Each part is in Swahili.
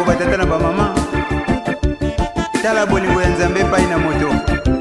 batata na bamama. Tala bolingo ya Nzambe epai na moto.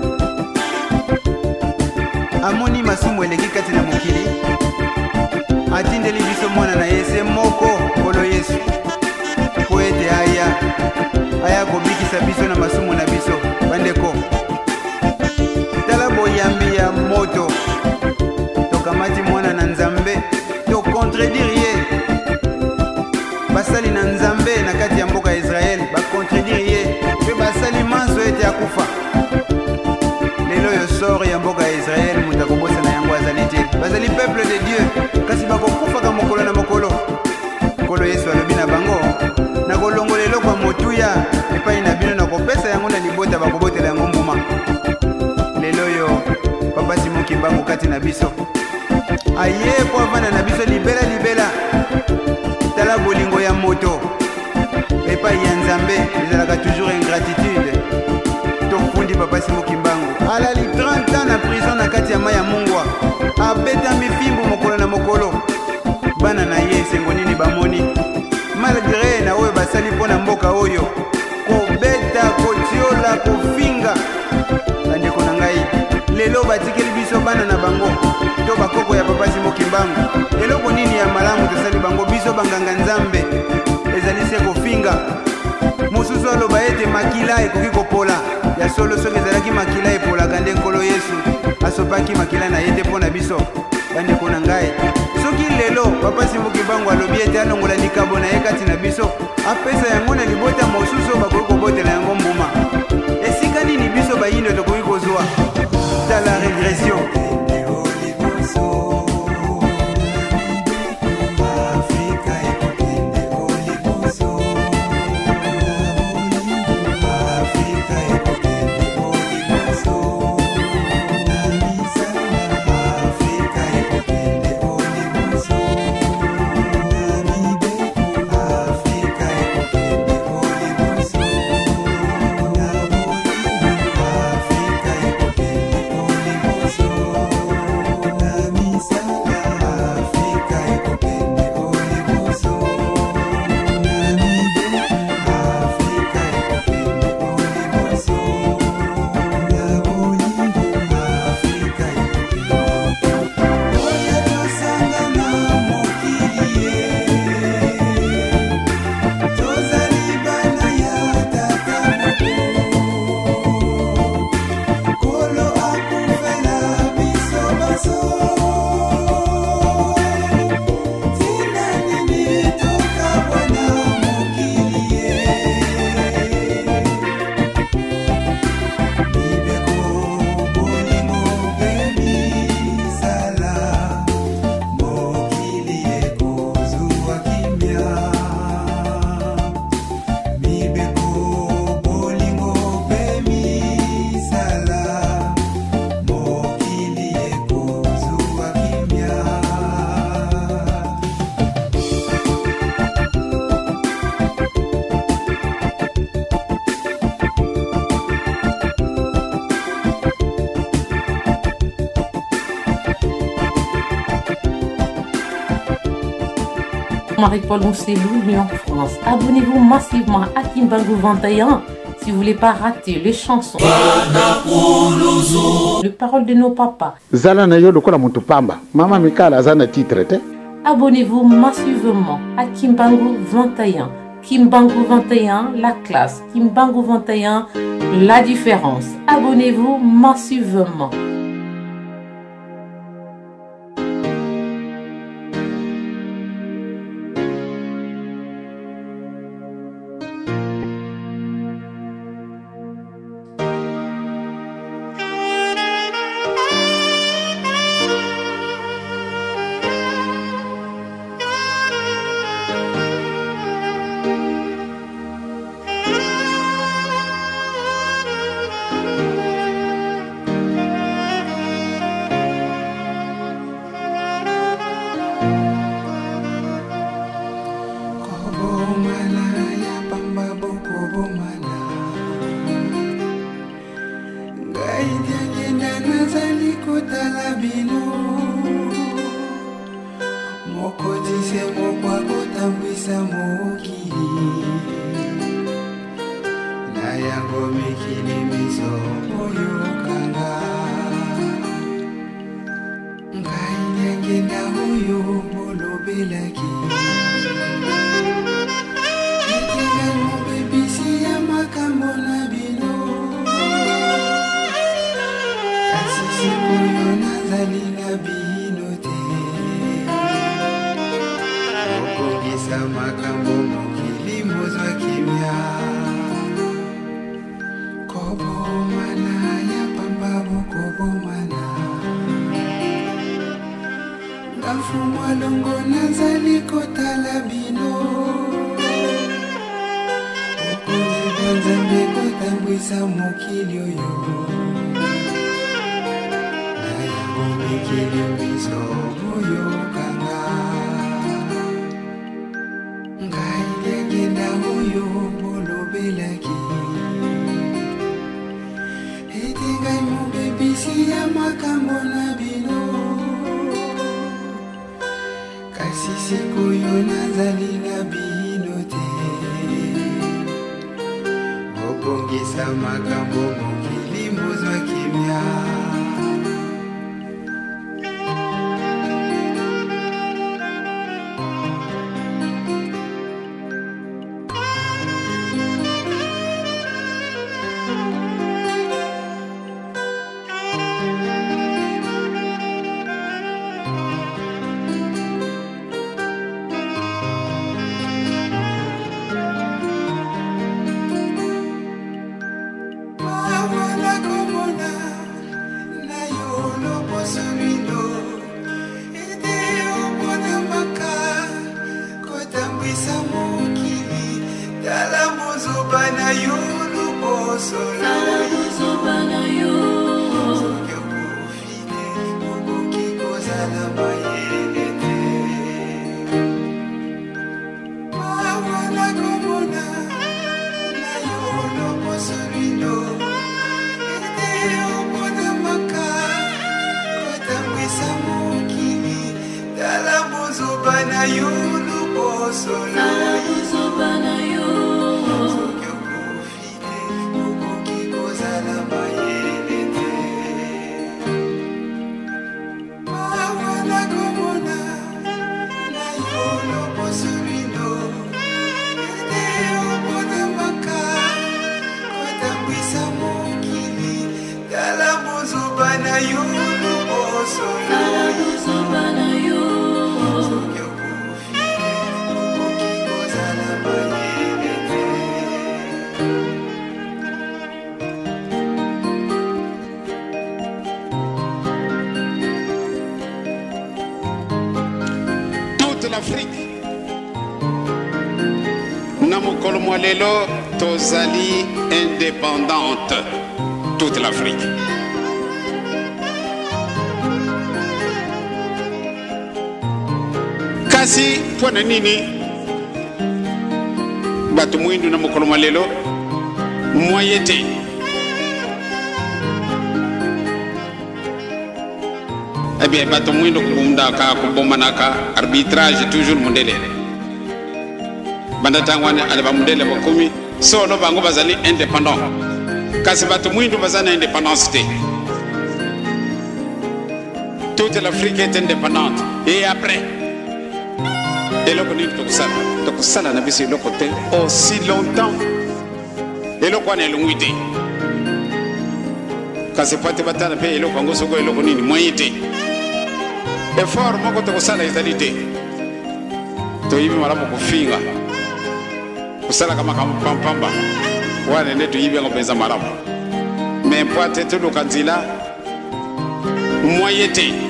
Amoni masumu eleki kati na mokili, atindeli biso mwana na ye se moko nkolo Yesu po ete aya kobikisa biso na masumu na biso. Bandeko, tala boyambi ya moto. Tokamati mwana na Nzambe, tokontredire ye. Basali na Nzambe na kati ya mboka ya Israel bakontredire ye pe basali manso ete akufa. Lelo yo sor ya mboka ya Israel muta kobosa na yango azali te. Bazali peuple de Dieu kasi bakokufaka mokolo na mokolo. Nkolo Yesu alobi na bango, nakolongola eloko ya motuya epai na bino, nakopesa yango na libota bakobotela yango mbuma. Lelo yo papa Simon Kimbangu kati na biso aye po avanda na biso libela. Tala bolingo ya moto epai ya Nzambe ezalaka toujours ingratitude. Tofundi papa Simon Kimbangu alali 30 ans na prison na kati ya mai ya mungwa, abetami fimbu mokolo na mokolo. Bana na ye esengo nini bamoni malgré na oyo basali mpo na mboka oyo, kobeta, kotiola, kofinga. Bandeko na ngai, lelo batikeli biso bana na bango to bakoko ya papa Simon Kimbangu. Eloko nini ya malamu tosali bango? Biso banganga Nzambe ezali se kofinga. Mosusu aloba ete makila ekoki kopola ya solo, soki ezalaki makila epolaka nde nkolo Yesu asopaki makila na ye te mpo na biso. Bandeko na ngai, soki lelo papa Simon Kimbangu alobi ete alongola likabo na ye kati na biso, apesa yango na libota mosusu bakoki kobotela yango mbuma, esika nini biso bayindo tokoki kozwa? Tala régression. Marie-Paul Mousselou, Lyon, France. Abonnez-vous massivement à Kimbangu 21 si vous voulez pas rater les chansons, les paroles de nos papas. Zala na yo lokola mutu pamba. Mama Mikala zana titre te. Abonnez-vous massivement à Kimbangu 21. Kimbangu 21, la classe. Kimbangu 21, la différence. Abonnez-vous massivement. yango mikili miso oyokanga ngai nyangenda oyo bolobelaki etenga mobebisi ya makambo na bino kasi sikoyo nazali na bino te okongisa makambo mokili mozwa kimia kobomana ya pamba bokobomana ngafumwa longo nazali kotala bino okonzi bonzambe kotambwisa mokili oyo na yango mikili miso boyokanga ngai nyangenda oyo bolobelaki ete ngai mobebisi ya makambo na bino kasi sikoyo nazali na bino te bobongisa makambo mokili mozwa kimia Lelo tozali indépendante toute l'Afrique. Kasi pona nini batu mwindu na mokolo lelo moyete bien batu mwindu kumundaka kubomanaka arbitrage toujours mondelele banda tangwane aleba mundele bakumi solo bango bazali indépendant kasi batu mwindu bazana indépendance te toute l'Afrique est indépendante et après eloko nini tokusala na biso eloko te aussi longtemps eloko wana elongwi te kasi pate batana pe eloko yango soko eloko nini moyen te effort moko tokusala ezali te toyibi malamu kufinga kusala kama pampamba wana nde toyibi yango mpenza malamu mais po ate toluka nzela moyen te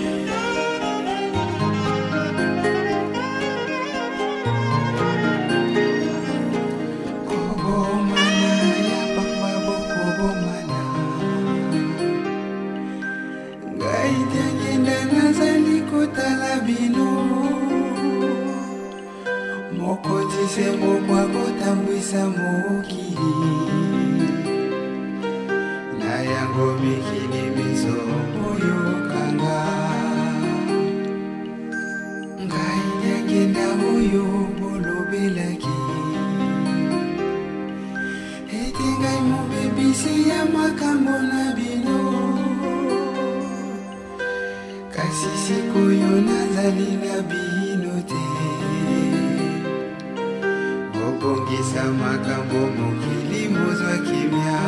Bolobelaki etenga mobebisi ya makambo na bino kasi sikoyo nazali na bino te bobongisa makambo mokili mozwa kimia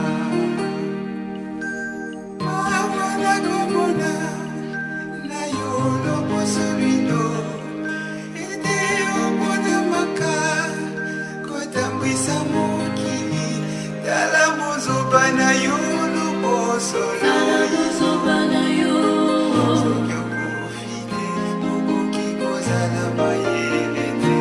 mawa nakomona na yo loboso bino ete omona maka kotambwisa mokili tala mozoba na yo loboso na yo soki okofite okoki kozala mayele te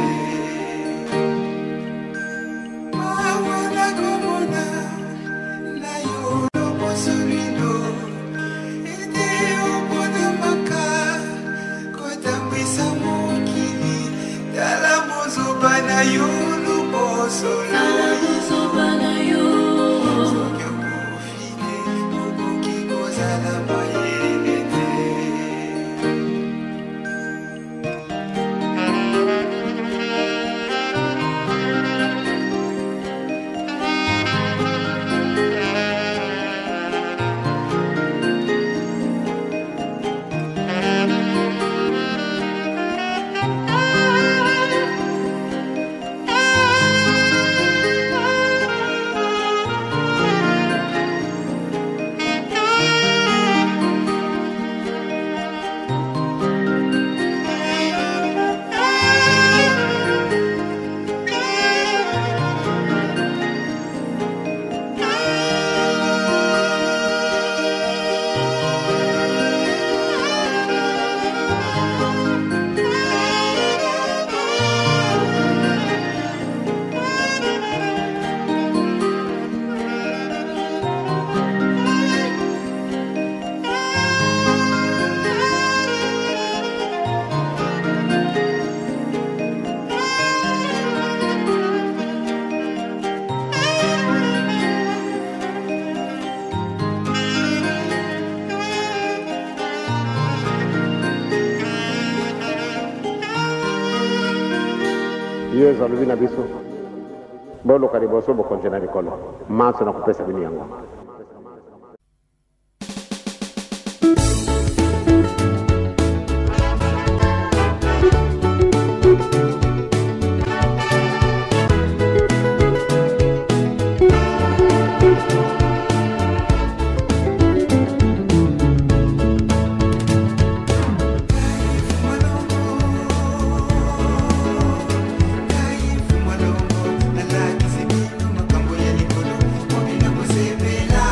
mawa nakomona na yo loboso bino ete omona maka kotambwisa mokili tala mozoba na yo loboso na yo soki okofite okoki kozala mayele te Iyo zalubi na biso bolo kariboso bokonje na mikolo maso na kupesa bini yangu makambo ya likolo mobina kosepela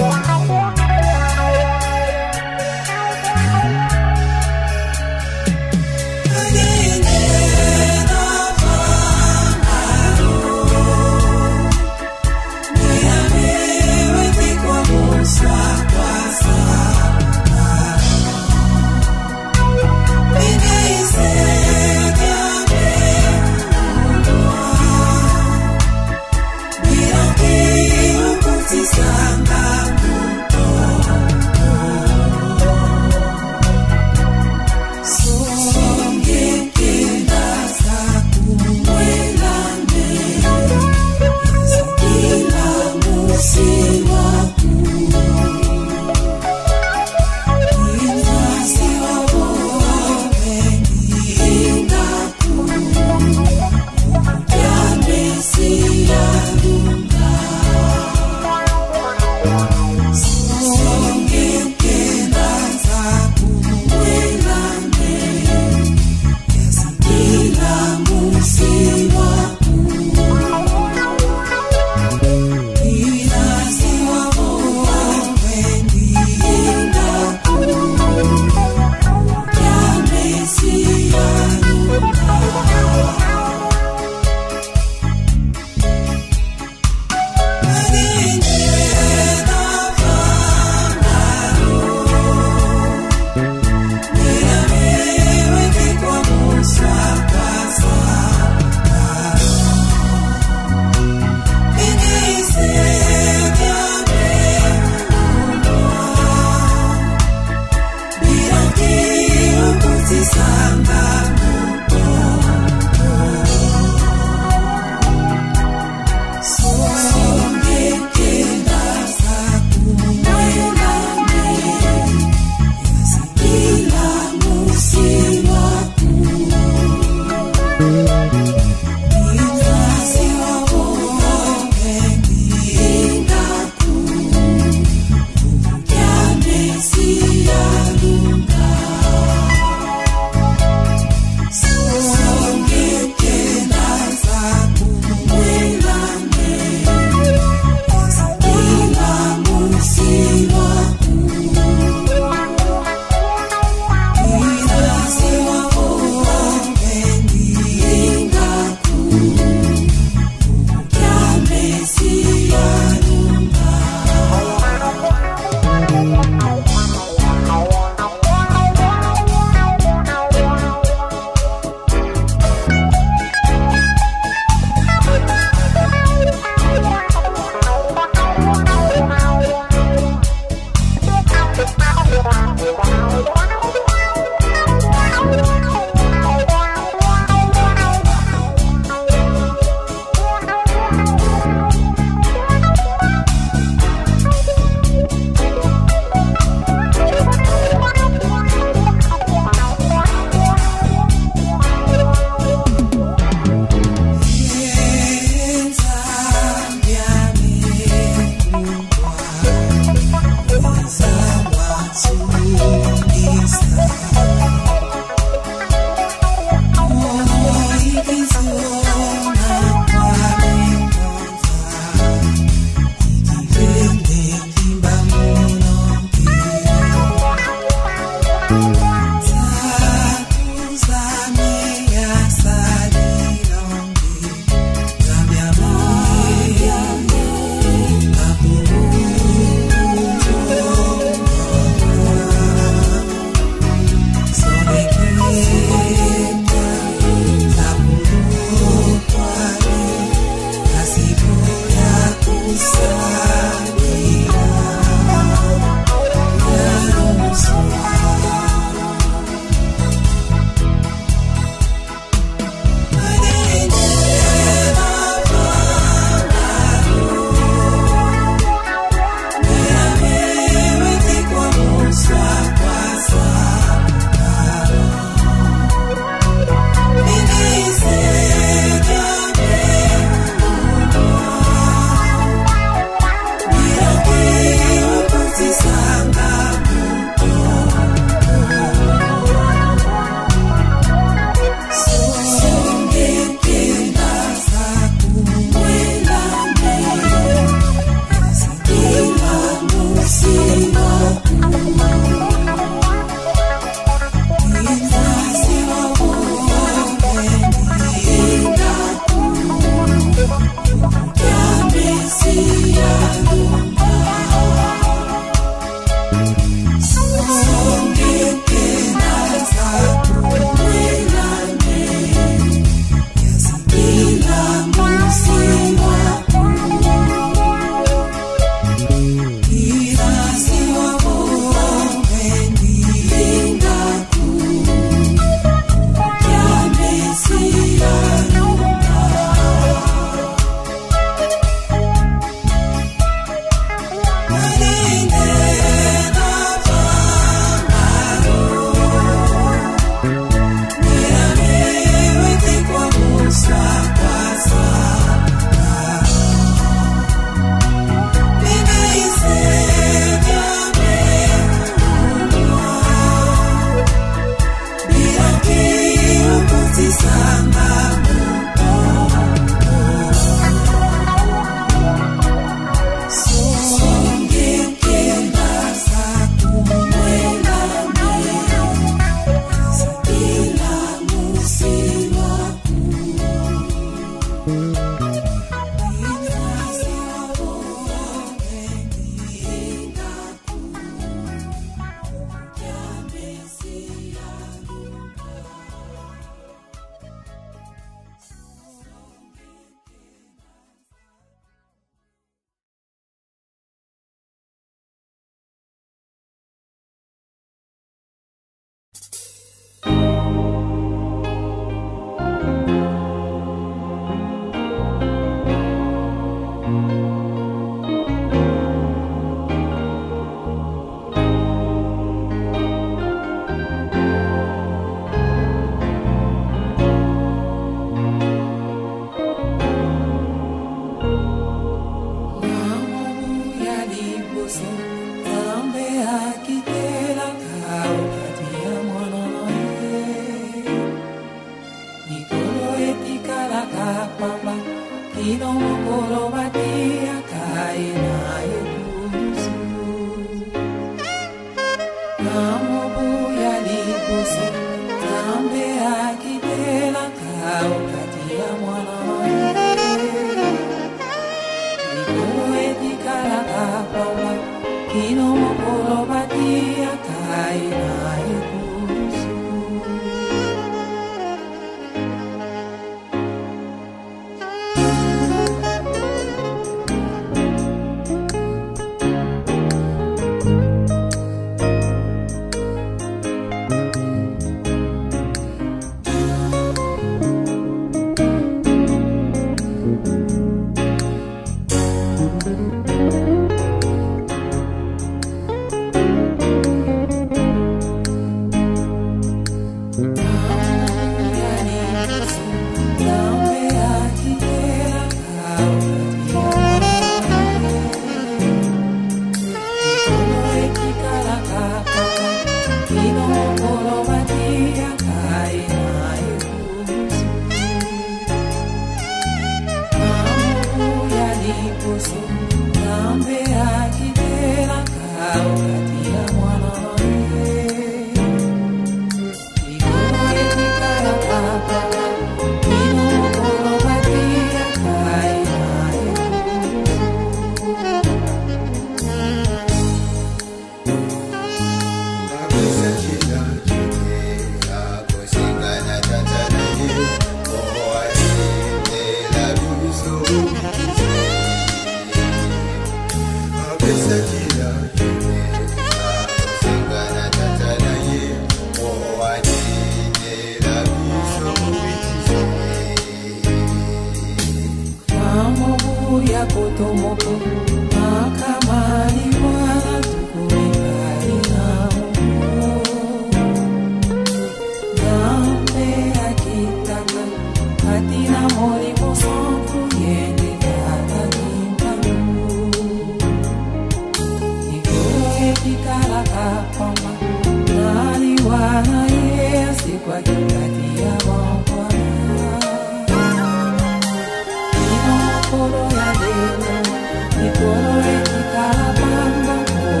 Nikoro e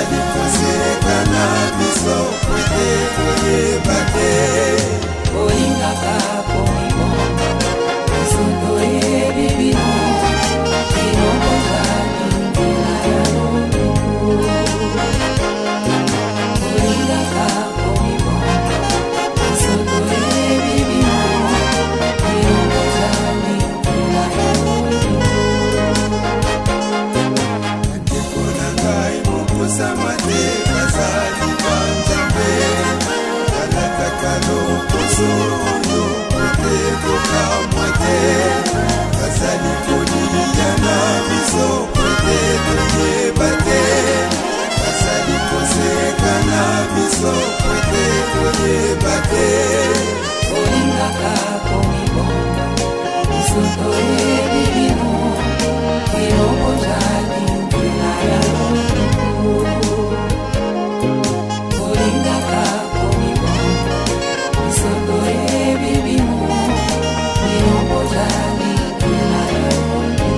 bazali koseka na biso kwete koyeba te olingaka komibonga biso toyebi bino bino kozali nzela ya lobiko olingaka komibonga biso toyebi bino bino kozali nzela ya lobiko bandeko na ngai mokosama te bazali banzambe balataka lokoso oyo kote kokamwa te bazali kolia na biso kote koyeba te bazali koseka na biso kote koyeba te olingaka komibonga biso toyebi bino bino kozali nzela ya lobiko olingaka komibonga biso toyebi bino bino kozali nzela ya lobiko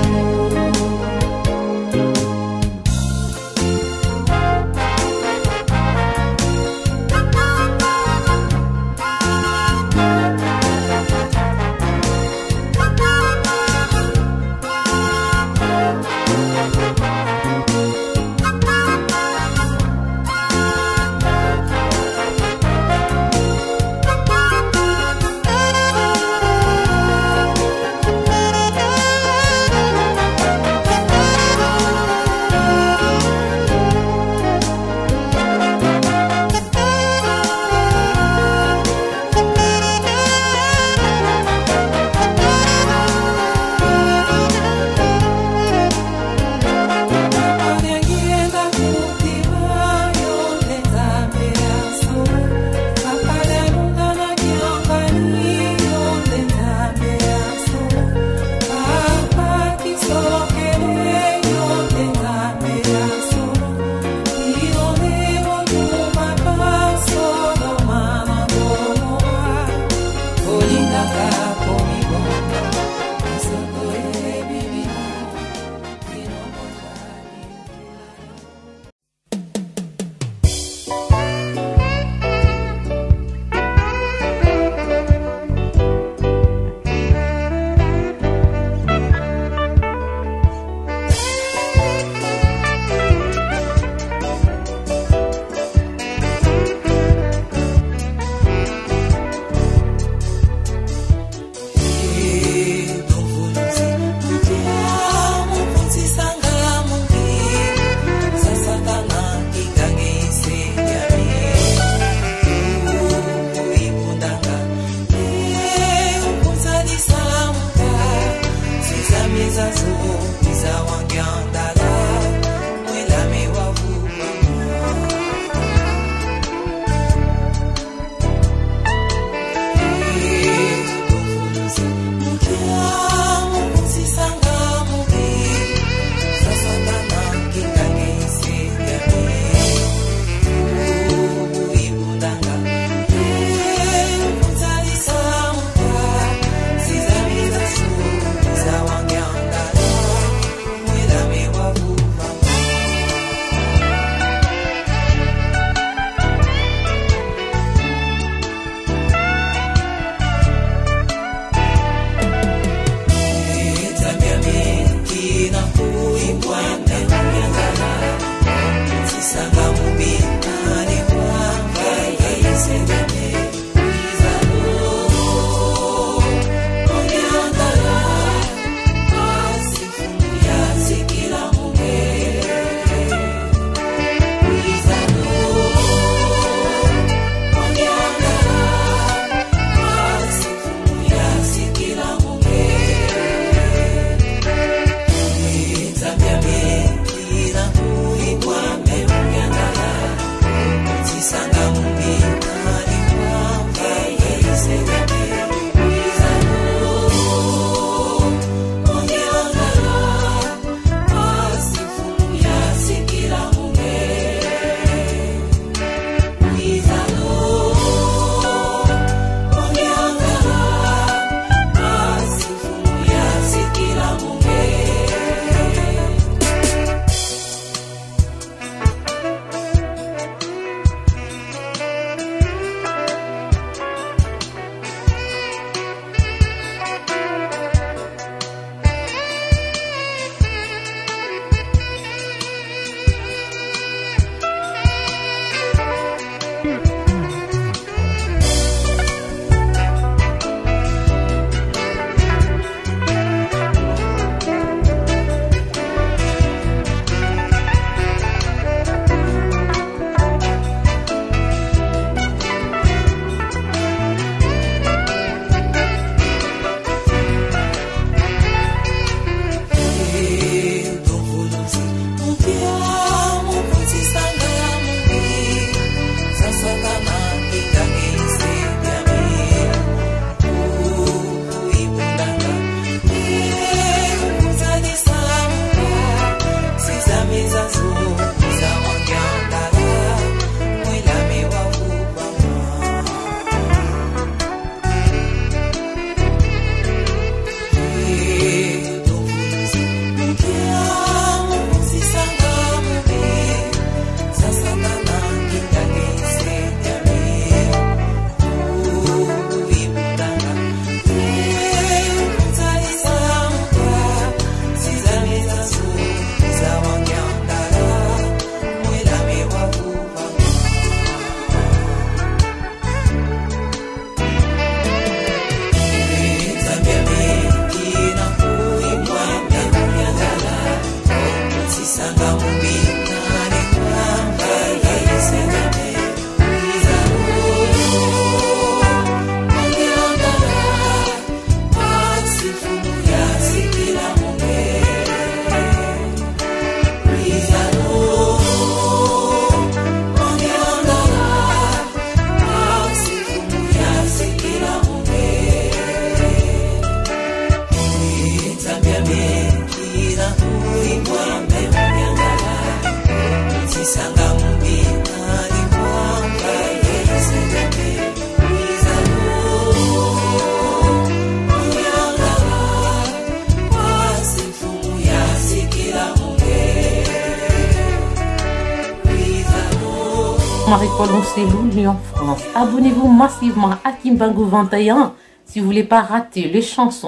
Maricole Oncelou, Lyon, France. Abonnez-vous massivement à Kimbangu 21 si vous voulez pas rater les chansons.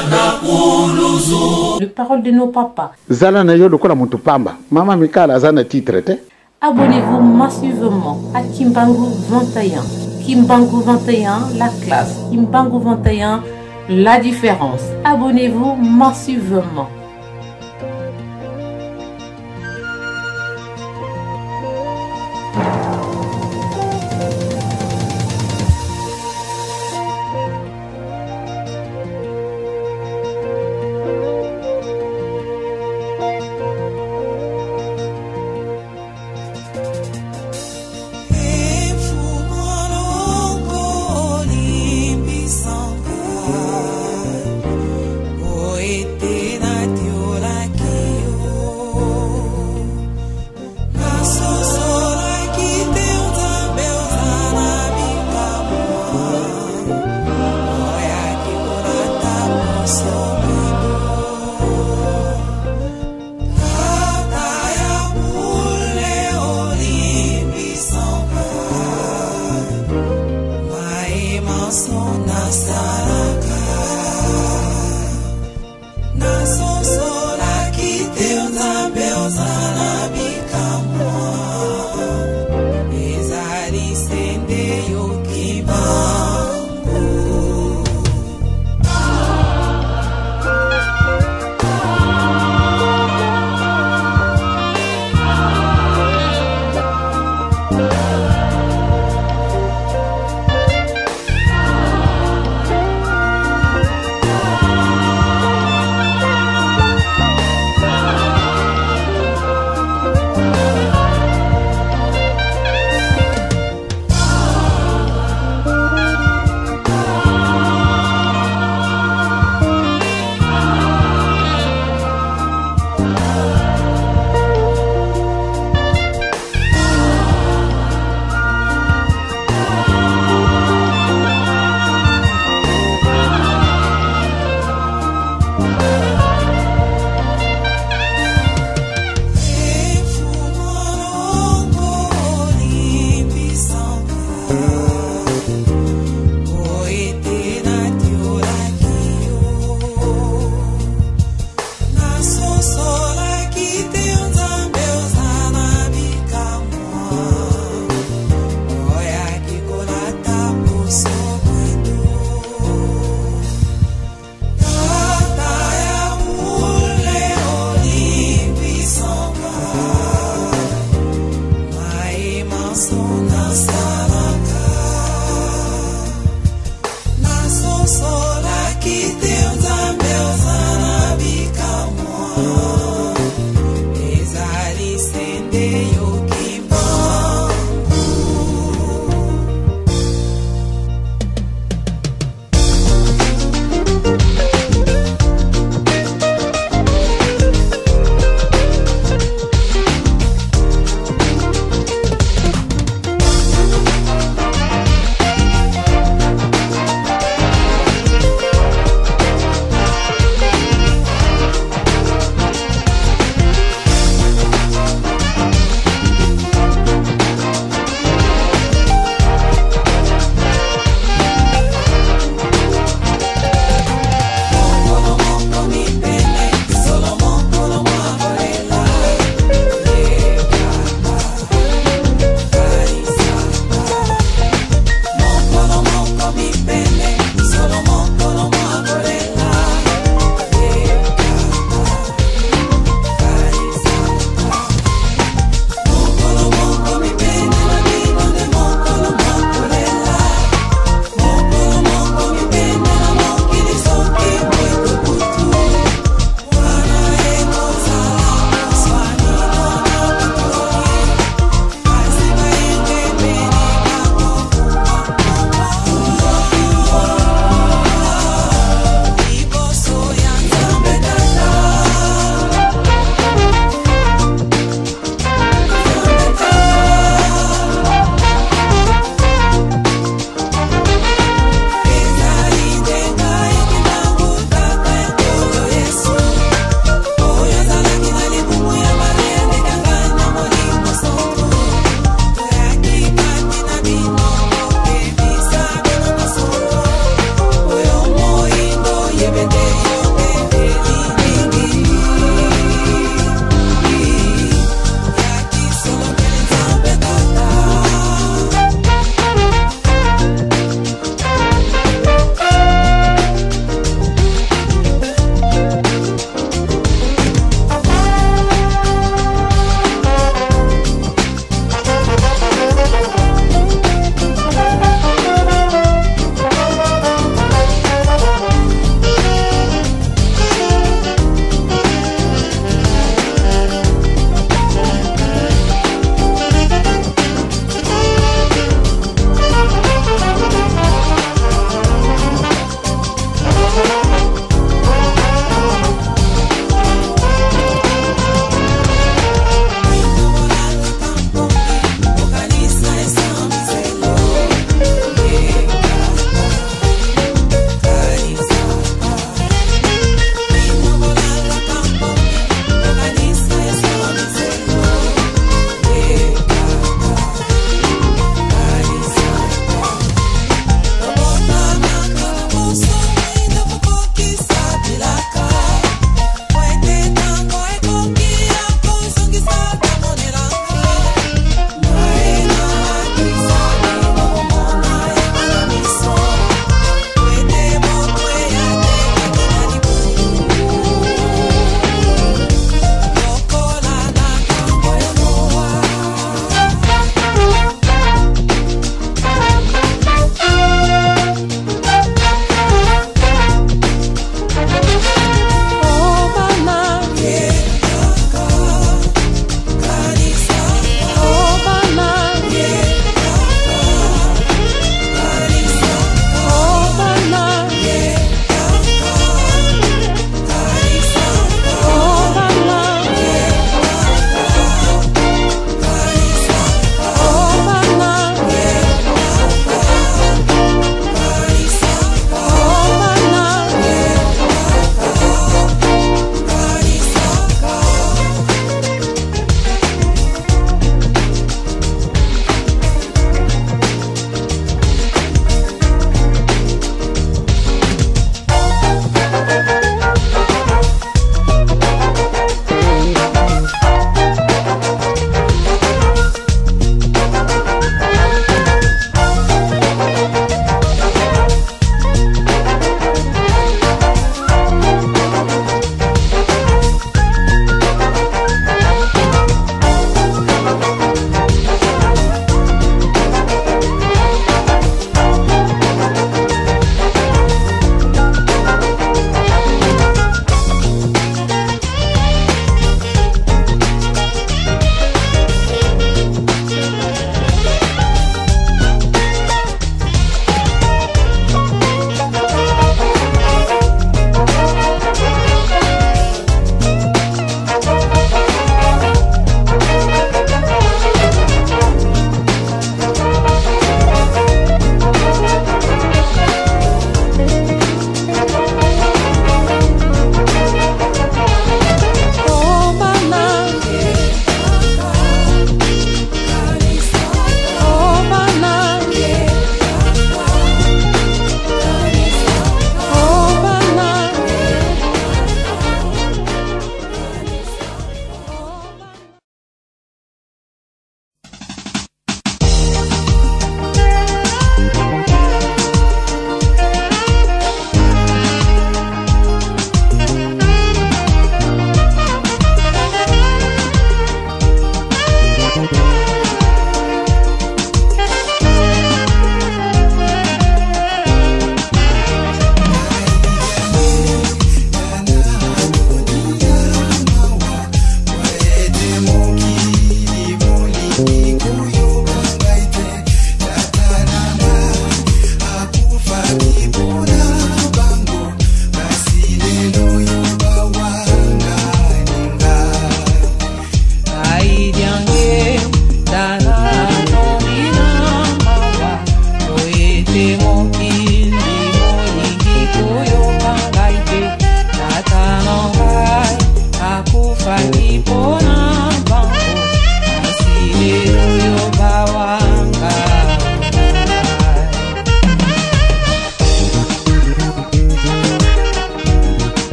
Les paroles de nos papas. Zala na yo lokola mutu pamba. Mama Mikala zana titre te. Abonnez-vous massivement à Kimbangu 21. Kimbangu 21, la classe. Kimbangu 21, la différence. Abonnez-vous massivement.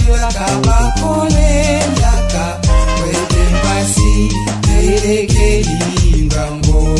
Yola kaba kole Yaka Wete mpasi Tereke lingambo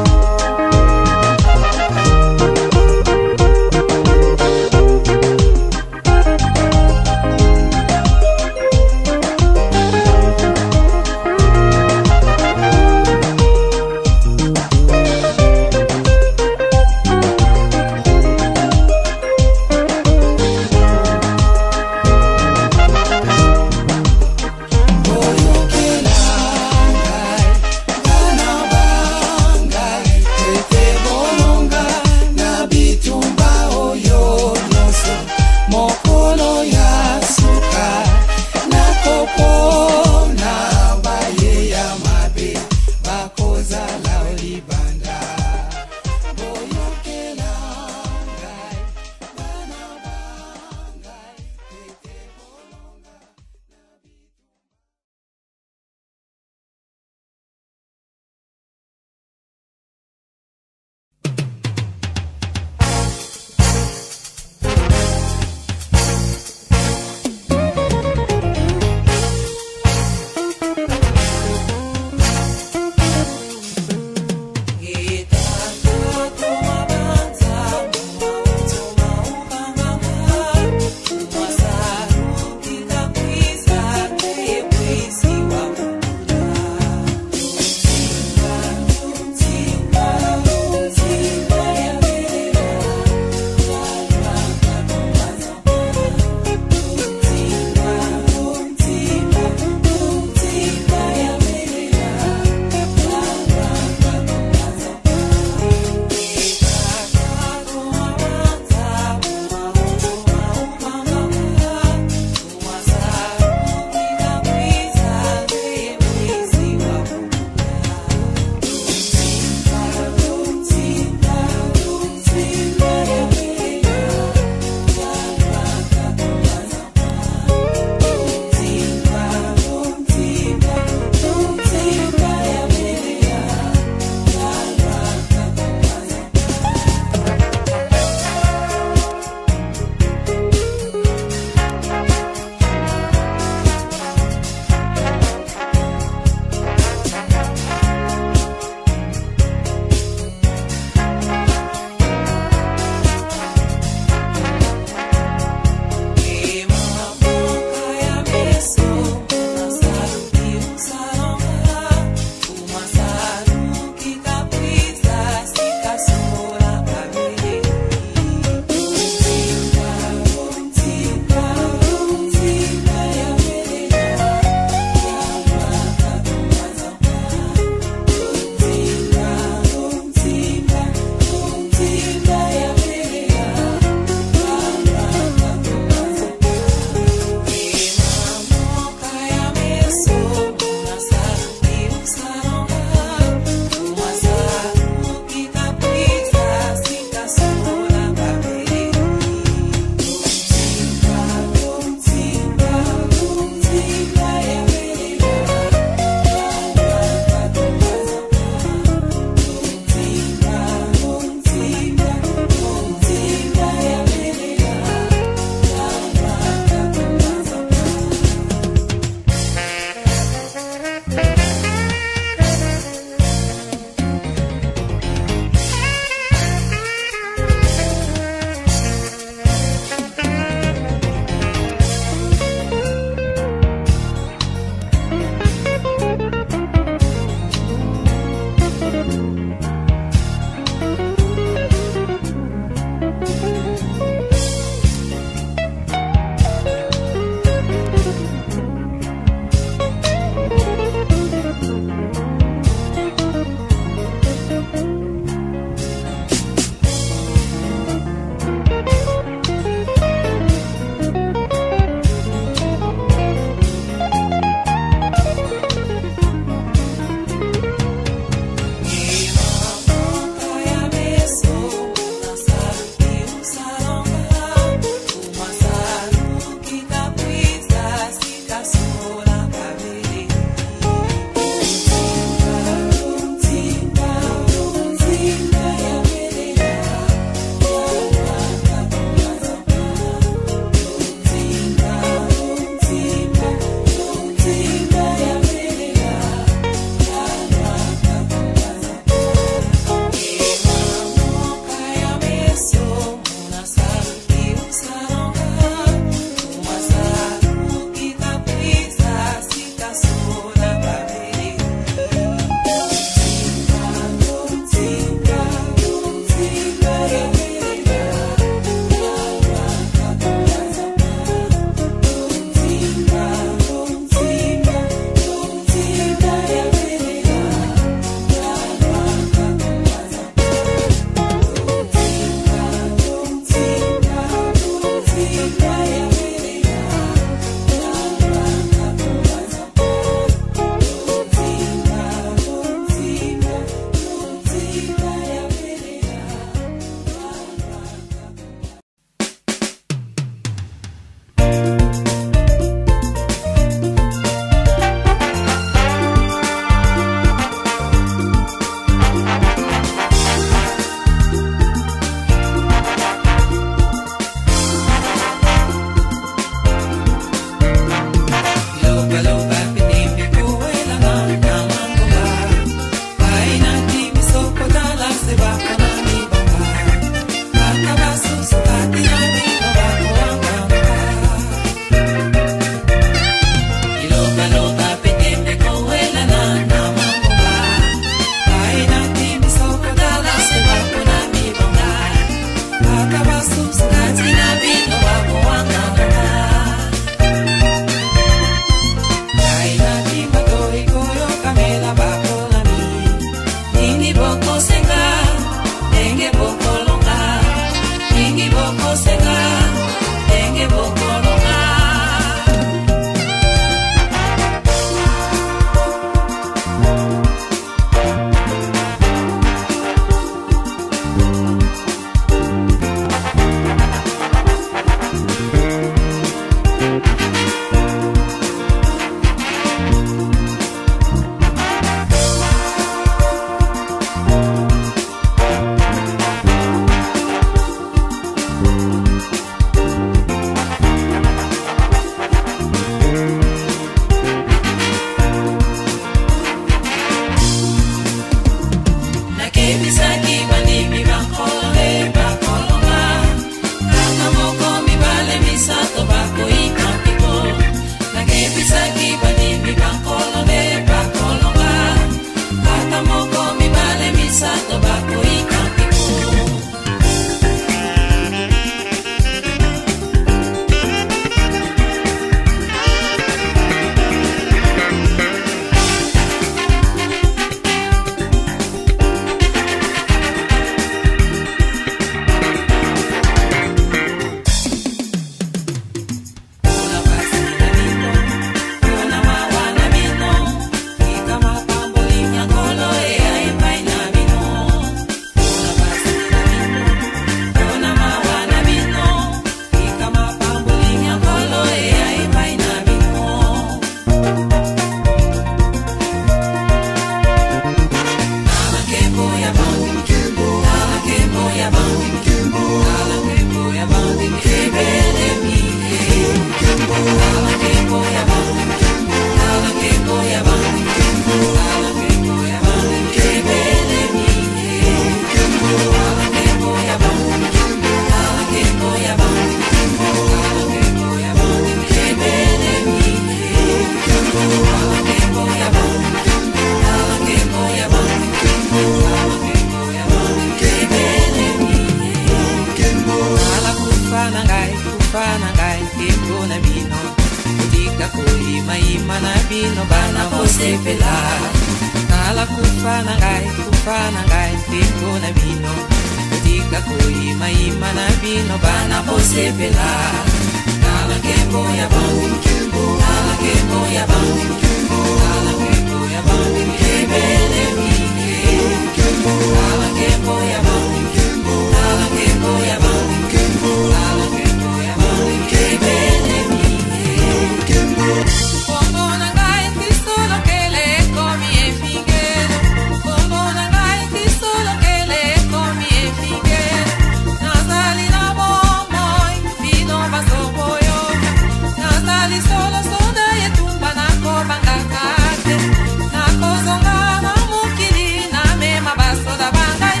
bino bana posepela Nala kufa na ngai tempo na bino Tika kuima ima na bino bana posepela Nala kembo ya bangu Nala kembo ya bangu Nala kembo ya bangu Kebele mine Nala kembo ya bangu Nala kembo ya bangu Nala kembo ya bangu Kebele mine Kombo na ngai tisolo kele komi e fingelo Kombo na ngai tisolo kele komi e fingelo Nazali na bomoi bino basoboyo Nazali solo soda yetumba na kobanga kate Na kozonga na mukili na mema basoda bangai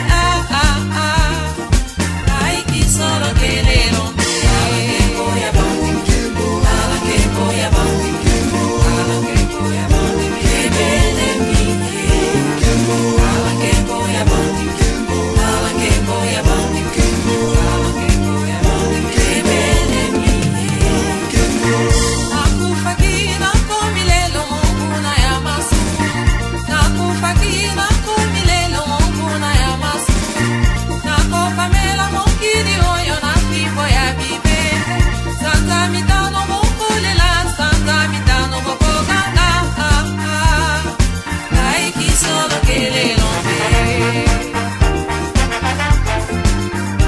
Ai kisolo kele rombe Ala kembo ya bangu Ala kembo ya bangu Ala kembo ya bangu Kebele mine Ala kembo ya bangu Ala kembo ya bangu Ala kembo ya bangu Kebele mine Nakufa kina komilelo munguna ya masu Nakufa kina komilelo munguna ya masu Nakopa mela mokiri oyo na fimbo ya bibende Santa mitano mokolela Santa mitano mokoganga Ai kisolo kele lombe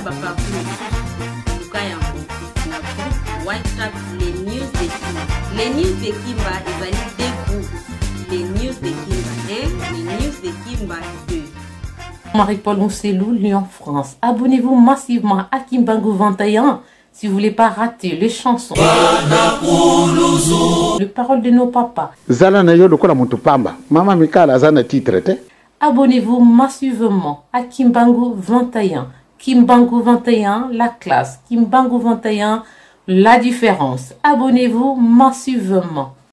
bapartout luka yango na groupe WhatsApp les news de Kimba. Les news de Kimba ezali deux groupes, les news de Kimba 1 les news de Kimba 2. Marie-Paul Oncelou, Lyon, France. Abonnez-vous massivement à Kimbangu 21 si vous voulez pas rater les chansons. Les paroles de nos papas. Zala na yo lokola mutu pamba. Mama Mikala zana titre te. Abonnez-vous massivement à Kimbangu 21. Kimbangu 21, la classe. Kimbangu 21, la différence. Abonnez-vous massivement.